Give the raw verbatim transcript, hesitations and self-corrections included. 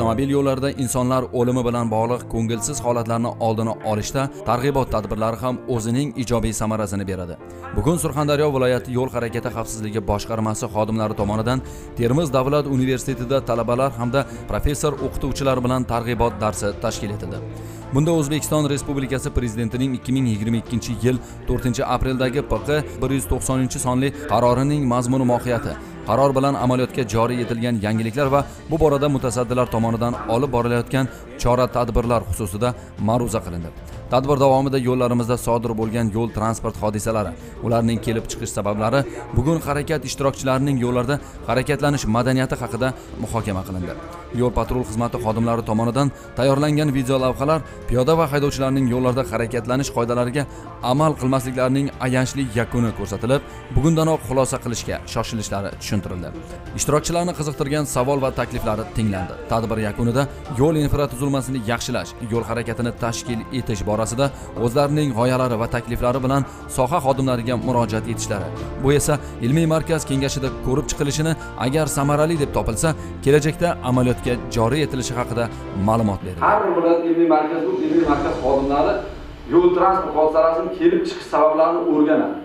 Avtomobil yo'llarida insonlar o'limi bilan bog'liq ko'ngilsiz holatlarni oldini olishda targ'ibot tadbirlari ham o'zining ijobiy samarasini beradi. Bugun Surxondaryo viloyati yo'l harakati xavfsizligi boshqarmasi xodimlari tomonidan Termiz davlat universitetida talabalar hamda professor o'qituvchilar bilan targ'ibot darsi tashkil etildi. Bunda O'zbekiston Respublikasi Prezidentining ikki ming yigirma ikkinchi yil to'rtinchi apreldagi P Q bir yuz to'qsoninchi sonli qarorining mazmuni mohiyati, qaror bilan amaliyotga joriy etilgan yangiliklar va bu borada mutasaddilar tomonidan olib borilayotgan chora-tadbirlar xususida ma'ruza qilindi. Tadbir davomida yo'llarimizda sodir bo'lgan yo'l transport hodisalari, ularning kelib chiqish sabablari, bugun harakat ishtirokchilarining yo'llarda harakatlanish madaniyati haqida muhokama qilindi. Yo'l patrul xizmati xodimlari tomonidan tayyorlangan video lavhalar piyoda va haydovchilarning yo'llarda harakatlanish qoidalariga amal qilmasliklarining ayanchli yakuni ko'rsatilib, bugundanoq xulosa qilishga shoshilishlari tushuntirildi. Ishtirokchilarni qiziqtirgan savol va takliflari tinglandi. Tadbir yakunida yo'l infratuzilmasini yaxshilash, yo'l harakatini tashkil etish borasida o'zlarining g'oyalari va takliflari bilan soha xodimlariga murojaat etishlari, bu esa ilmiy markaz kengashida ko'rib chiqilishini, agar samarali deb topilsa, kelajakda amaliyotga joriy etilishi haqida ma'lumot berdi. Har bir viloyat ilmiy markaz bu ilmiy markaz xodimlari yo'l transport hodisalarining kelib chiqish sabablarini o'rganadi.